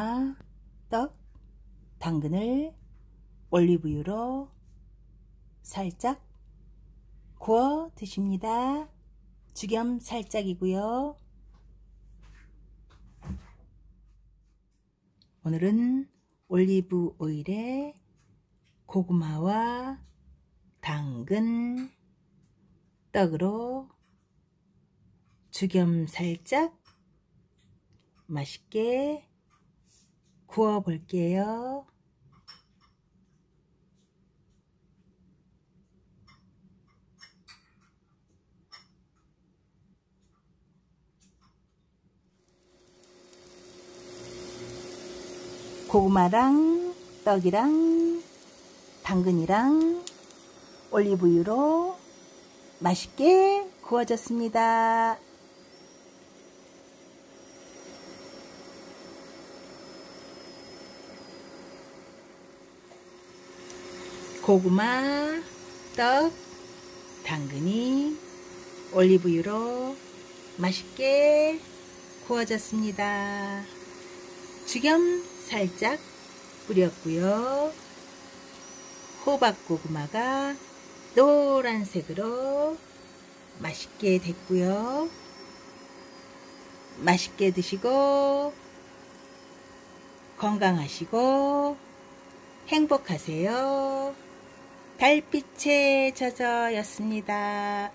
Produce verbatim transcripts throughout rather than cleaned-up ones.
고구마, 떡, 당근을 올리브유로 살짝 구워 드십니다. 죽염 살짝이고요. 오늘은 올리브 오일에 고구마와 당근, 떡으로 죽염 살짝 맛있게 구워 볼게요. 고구마랑 떡이랑 당근이랑 올리브유로 맛있게 구워졌습니다. 고구마, 떡, 당근이 올리브유로 맛있게 구워졌습니다. 죽염 살짝 뿌렸고요. 호박고구마가 노란색으로 맛있게 됐고요. 맛있게 드시고 건강하시고 행복하세요. 달빛에 젖어였습니다.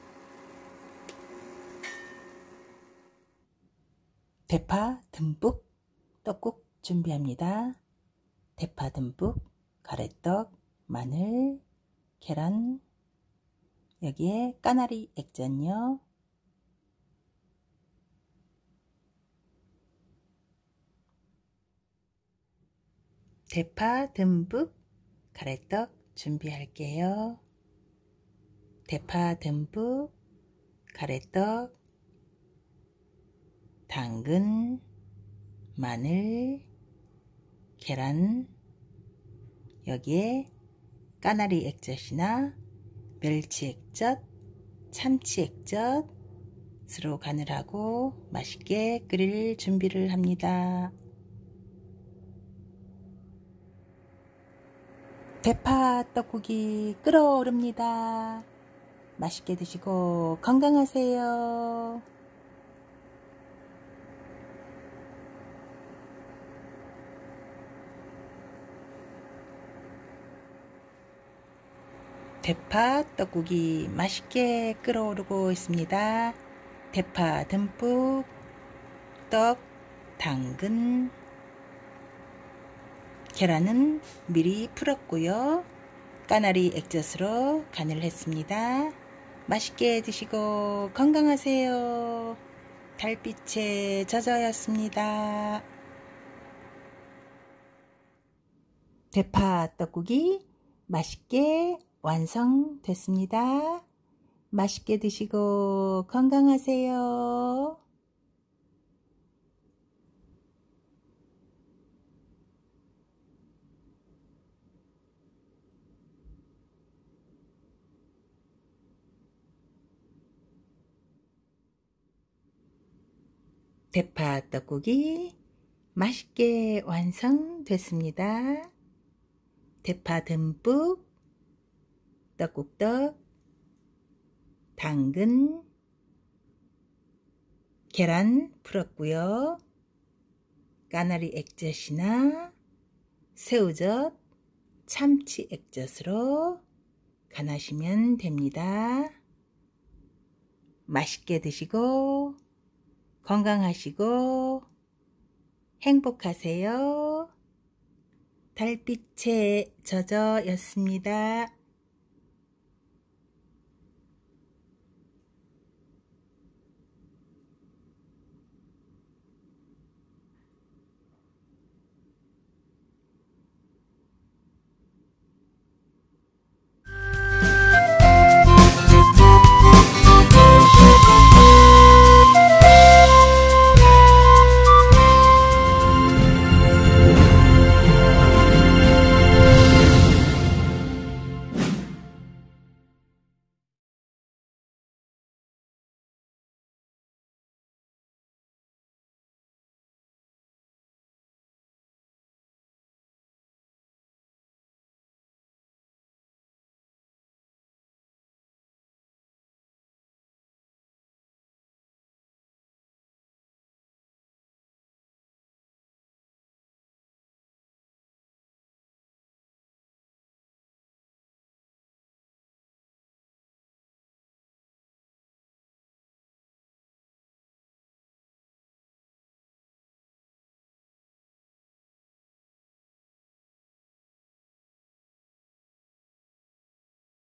대파 듬뿍 떡국 준비합니다. 대파 듬뿍, 가래떡, 마늘, 계란, 여기에 까나리 액젓요. 대파 듬뿍, 가래떡 준비할게요. 대파 듬뿍, 가래떡, 당근, 마늘, 계란, 여기에 까나리 액젓이나 멸치 액젓, 참치 액젓으로 간을 하고 맛있게 끓일 준비를 합니다. 대파 떡국이 끓어오릅니다. 맛있게 드시고 건강하세요. 대파 떡국이 맛있게 끓어오르고 있습니다. 대파 듬뿍, 떡, 당근, 계란은 미리 풀었고요. 까나리 액젓으로 간을 했습니다. 맛있게 드시고 건강하세요. 달빛에 젖어였습니다. 대파 떡국이 맛있게 완성됐습니다. 맛있게 드시고 건강하세요. 대파 떡국이 맛있게 완성됐습니다. 대파 듬뿍, 떡국떡, 당근, 계란 풀었고요. 까나리 액젓이나 새우젓, 참치 액젓으로 간하시면 됩니다. 맛있게 드시고 건강하시고 행복하세요. 달빛에 젖어였습니다.